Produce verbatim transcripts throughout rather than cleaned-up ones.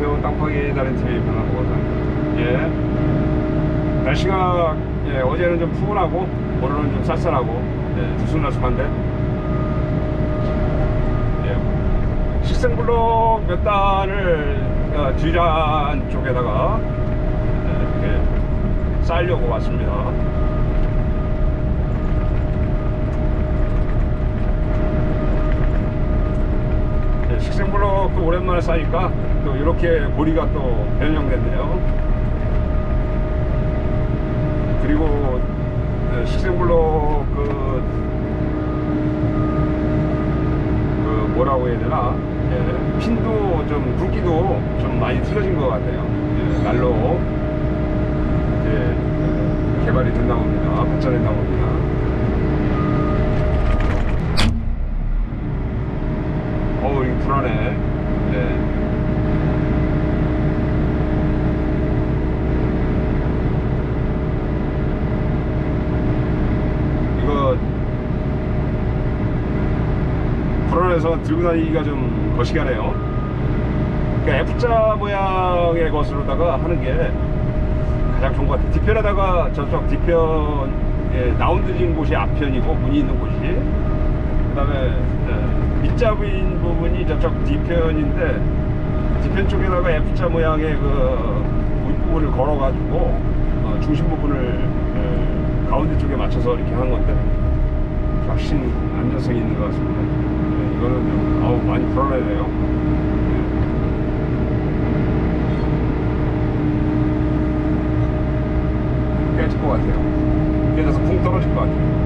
안녕하세요. 땅파기 달인 티비 변화보고사입니다. 예. 날씨가 예, 어제는 좀 푸근하고 오늘은 좀 쌀쌀하고 예, 들쑥날쑥한데 예. 식생블록 몇 단을 어, 뒤란 쪽에다가 예, 이렇게 쌓으려고 왔습니다. 식생블록도 오랜만에 쌓으니까 또 이렇게 고리가 또 변형됐네요. 그리고 식생블록 그, 그 뭐라고 해야 되나 예, 핀도 좀 굵기도 좀 많이 틀어진 것 같아요. 예, 날로 이제 개발이 된다고 합니다. 발전했다고 합니다. 어우, 이거 불안해. 네. 이거 불안해서 들고 다니기가 좀 거시기하네요. 그러니까 F자 모양의 것으로다가 하는 게 가장 좋은 것 같아요. 뒤편에다가 저쪽 뒤편에 라운드진 곳이 앞편이고 문이 있는 곳이, 그 다음에 밑잡인 부분이 저쪽 뒤편인데 뒤편 쪽에다가 F자 모양의 그 윗부분을 걸어 가지고 어, 중심 부분을 에, 가운데 쪽에 맞춰서 이렇게 하는 건데 훨씬 안전성이 있는 것 같습니다. 네, 이거는 좀 아우, 많이 불안해요. 네. 깨질 것 같아요. 깨져서 붕 떨어질 것 같아요.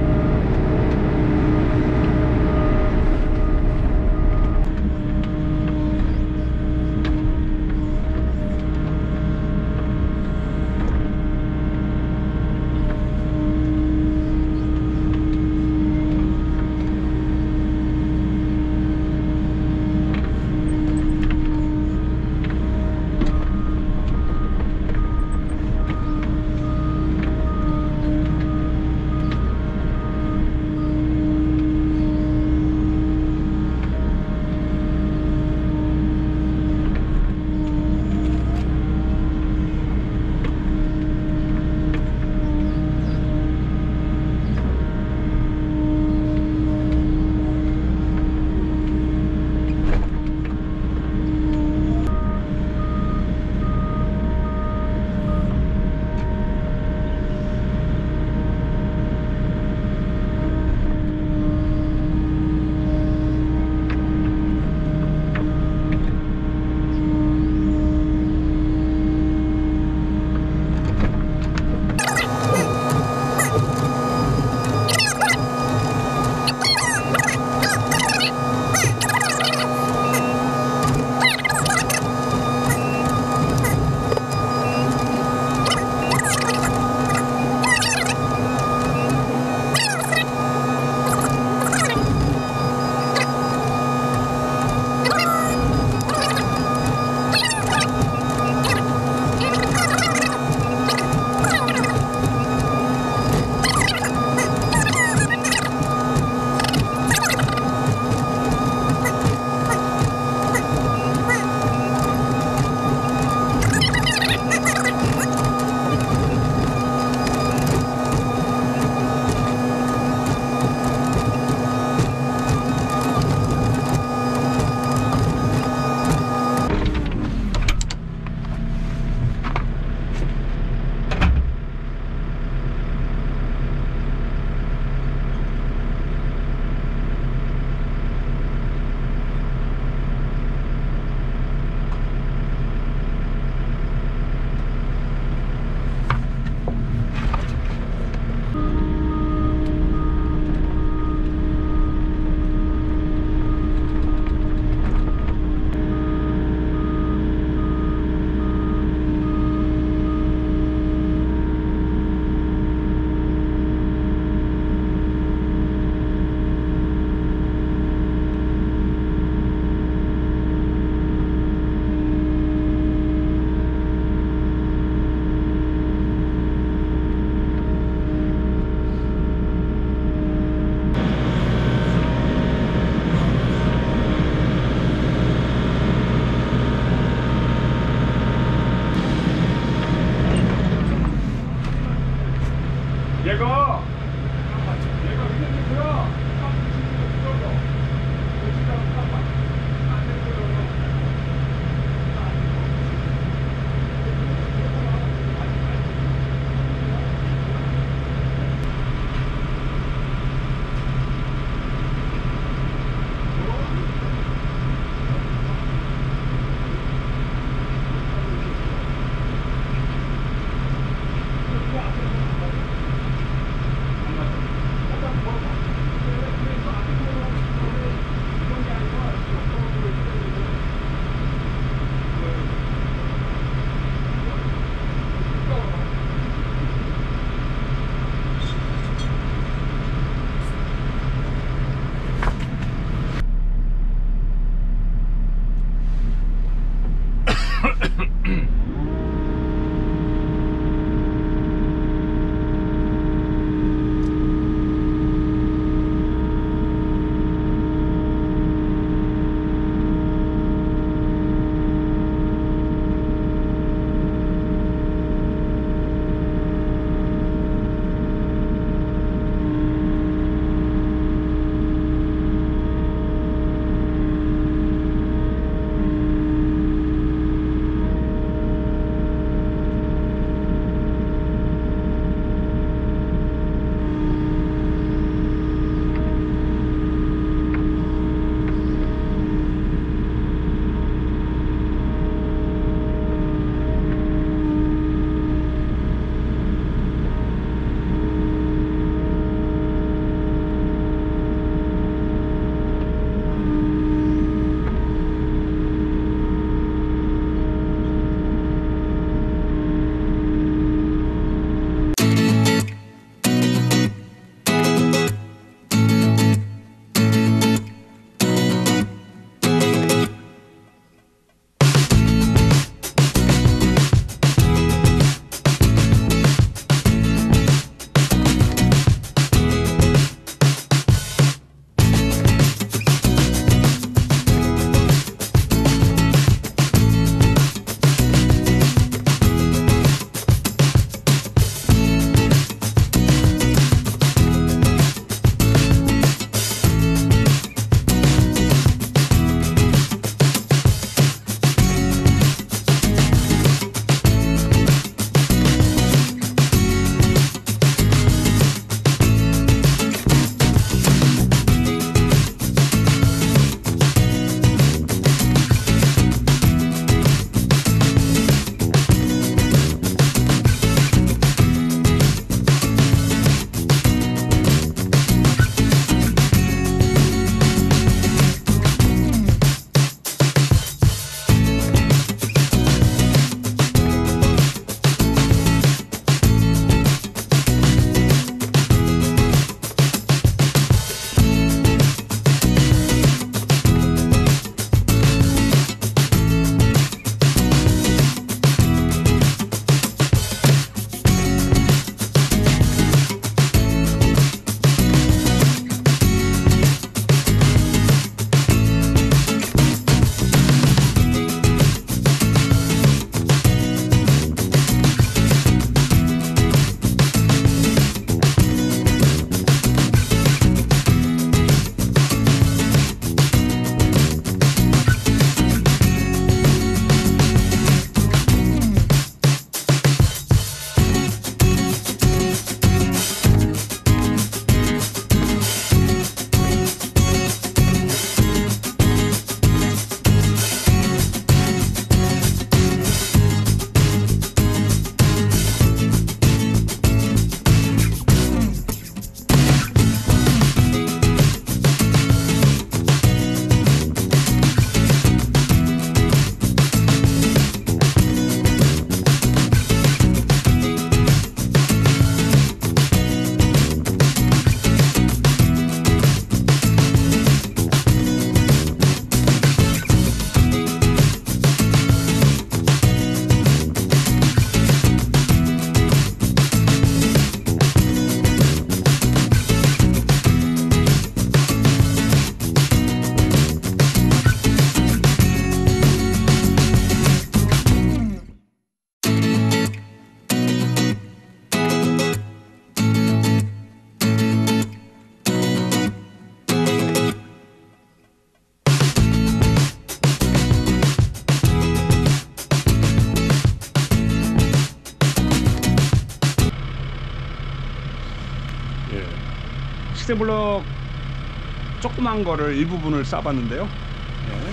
식생블럭 조그만 거를 일부분을 싸봤는데요. 네.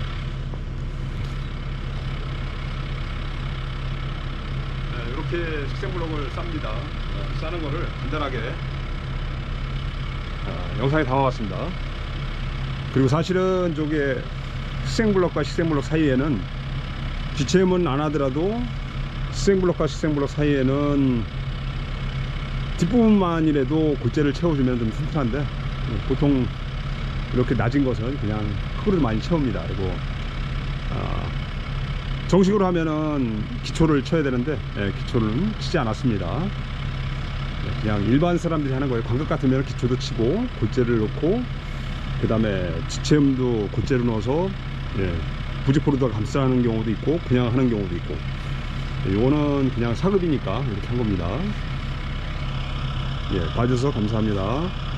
네, 이렇게 식생블럭을 쌉니다. 네, 싸는 거를 간단하게 아, 영상에 담아봤습니다. 그리고 사실은 저게 식생블럭과 식생블럭 사이에는 지체음은 안 하더라도 식생블럭과 식생블럭 사이에는 뒷부분만이라도 골재를 채워주면 좀 튼튼한데, 보통 이렇게 낮은 것은 그냥 흙으로 많이 채웁니다. 그리고 아, 정식으로 하면은 기초를 쳐야 되는데, 예, 기초는 치지 않았습니다. 그냥 일반 사람들이 하는 거예요. 광각 같으면 기초도 치고 골재를 넣고 그 다음에 지체음도 골재로 넣어서, 예, 부직포로도 감싸는 경우도 있고 그냥 하는 경우도 있고, 이거는 그냥 사급이니까 이렇게 한 겁니다. 예, 봐주셔서 감사합니다.